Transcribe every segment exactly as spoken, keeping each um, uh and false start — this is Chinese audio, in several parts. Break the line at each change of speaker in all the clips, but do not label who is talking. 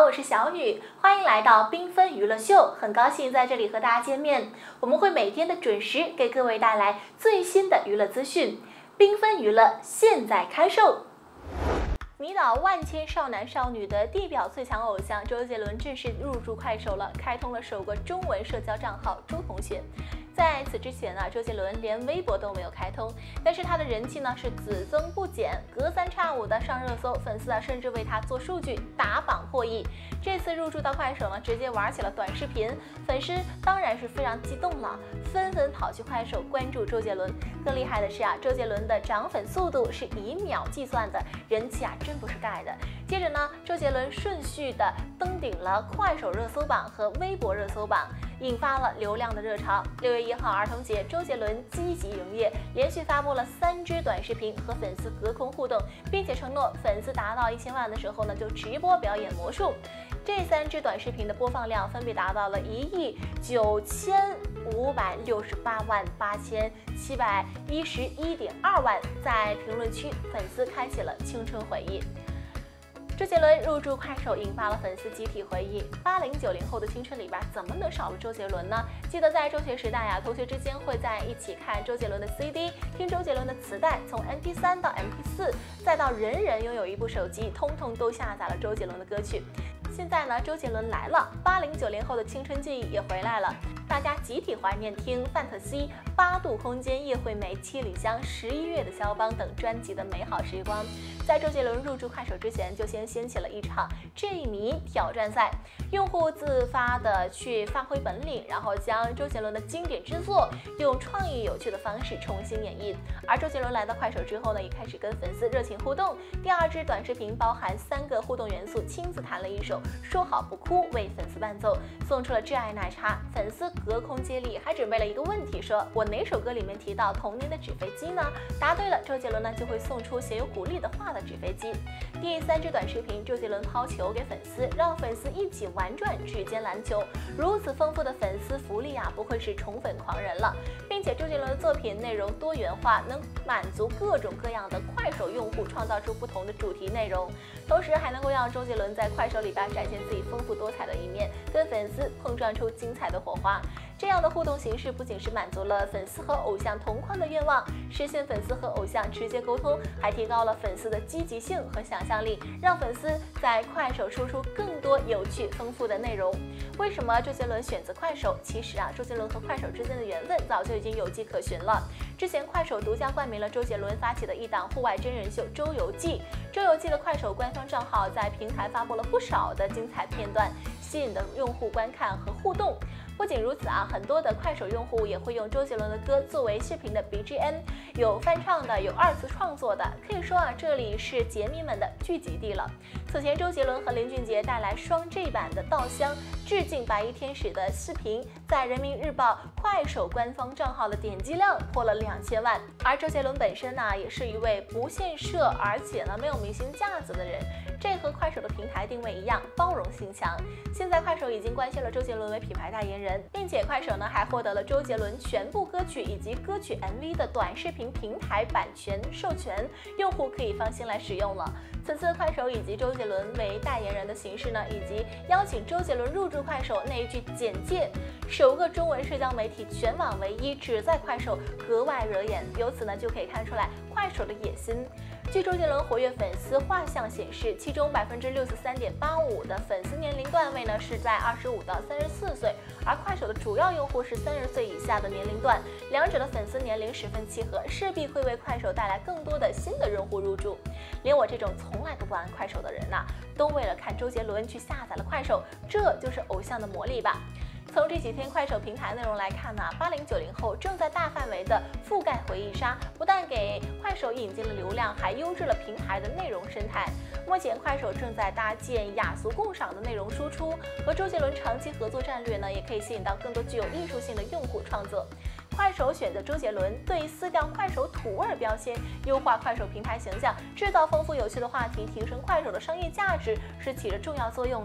我是小雨，欢迎来到缤纷娱乐秀，很高兴在这里和大家见面。我们会每天的准时给各位带来最新的娱乐资讯。缤纷娱乐现在开售。迷倒万千少男少女的地表最强偶像周杰伦正式入驻快手了，开通了首个中文社交账号“周同学”。在此之前呢，周杰伦连微博都没有开通，但是他的人气呢是只增不减，隔三差五的上热搜，粉丝啊甚至为他做数据打榜破亿。这次入驻到快手呢，直接玩起了短视频，粉丝当然是非常激动了，纷纷跑去快手关注周杰伦。更厉害的是啊，周杰伦的涨粉速度是以秒计算的，人气啊真不是盖的。接着呢，周杰伦顺序的登顶了快手热搜榜和微博热搜榜，引发了流量的热潮。六月一号儿童节，周杰伦积极营业，连续发布了三支短视频和粉丝隔空互动，并且承诺粉丝达到一千万的时候呢，就直播表演魔术。这三支短视频的播放量分别达到了一亿九千五百六十八万八千七百一十一点二万，在评论区粉丝开启了青春回忆。周杰伦入驻快手引发了粉丝集体回忆，八零九零后的青春里边怎么能少了周杰伦呢？记得在中学时代啊，同学之间会在一起看周杰伦的 C D， 听周杰伦的磁带，从 M P 三 到 M P 四，再到人人拥有一部手机，通通都下载了周杰伦的歌曲。现在呢，周杰伦来了，八零九零后的青春记忆也回来了，大家集体怀念听《范特西》、《八度空间》、《叶惠美》、《七里香》、《十一月的肖邦》等专辑的美好时光。在周杰伦入驻快手之前，就先掀起了一场 J 迷挑战赛，用户自发的去发挥本领，然后将周杰伦的经典之作用创意有趣的方式重新演绎。而周杰伦来到快手之后呢，也开始跟粉丝热情互动。第二支短视频包含三个互动元素，亲自弹了一首《说好不哭》为粉丝伴奏，送出了挚爱奶茶。粉丝隔空接力，还准备了一个问题，说我哪首歌里面提到童年的纸飞机呢？答对了，周杰伦呢就会送出写有鼓励的话的纸飞机。第三支短视频，周杰伦抛球给粉丝，让粉丝一起玩转指尖篮球。如此丰富的粉丝福利啊，不愧是宠粉狂人了。并且周杰伦的作品内容多元化，能满足各种各样的快手用户，创造出不同的主题内容，同时还能够让周杰伦在快手里边展现自己丰富多彩的一面，跟粉丝碰撞出精彩的火花。这样的互动形式不仅是满足了粉丝和偶像同框的愿望，实现粉丝和偶像直接沟通，还提高了粉丝的积极性和想象力，让粉丝在快手输出更多有趣丰富的内容。为什么周杰伦选择快手？其实啊，周杰伦和快手之间的缘分早就已经有迹可循了。之前快手独家冠名了周杰伦发起的一档户外真人秀《周游记》，周游记的快手官方账号在平台发布了不少的精彩片段，吸引的用户观看和互动。不仅如此啊，很多的快手用户也会用周杰伦的歌作为视频的 B G M， 有翻唱的，有二次创作的，可以说啊，这里是杰迷们的聚集地了。此前周杰伦和林俊杰带来双 G 版的《稻香》致敬白衣天使的视频，在人民日报快手官方账号的点击量破了两千万。而周杰伦本身呢，也是一位不限摄，而且呢没有明星架子的人，这和快手的平台定位一样，包容性强。现在快手已经官宣了周杰伦为品牌代言人，并且快手呢还获得了周杰伦全部歌曲以及歌曲 M V 的短视频平台版权授权，用户可以放心来使用了。此次快手以及周杰伦为代言人的形式呢，以及邀请周杰伦入驻快手那一句简介，首个中文社交媒体全网唯一，只在快手，格外惹眼。由此呢就可以看出来快手的野心。据周杰伦活跃粉丝画像显示，其中百分之六十三点八五的粉丝年龄段位呢是在二十五到三十四岁，而快手的主要用户是三十岁以下的年龄段，两者的粉丝年龄十分契合，势必会为快手带来更多的新的用户入驻。连我这种从来都不玩快手的人呐、啊，都为了看周杰伦去下载了快手，这就是偶像的魔力吧。从这几天快手平台内容来看呢，八零九零后正在大范围的覆盖回忆杀，不但给快手引进了流量，还优质了平台的内容生态。目前快手正在搭建雅俗共赏的内容输出，和周杰伦长期合作战略呢，也可以吸引到更多具有艺术性的用户创作。快手选择周杰伦，对撕掉快手土味标签，优化快手平台形象，制造丰富有趣的话题，提升快手的商业价值是起着重要作用的。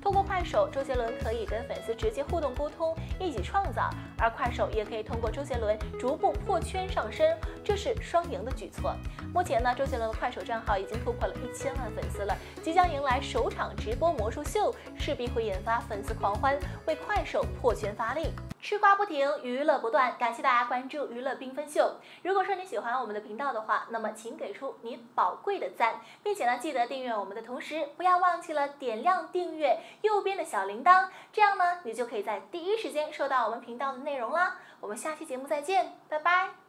通过快手，周杰伦可以跟粉丝直接互动沟通，一起创造，而快手也可以通过周杰伦逐步破圈上升，这是双赢的举措。目前呢，周杰伦的快手账号已经突破了一千万粉丝了，即将迎来首场直播魔术秀，势必会引发粉丝狂欢，为快手破圈发力。吃瓜不停，娱乐不断，感谢大家关注娱乐缤纷秀。如果说你喜欢我们的频道的话，那么请给出你宝贵的赞，并且呢，记得订阅我们的同时，不要忘记了点亮订阅右边的小铃铛，这样呢，你就可以在第一时间收到我们频道的内容啦。我们下期节目再见，拜拜。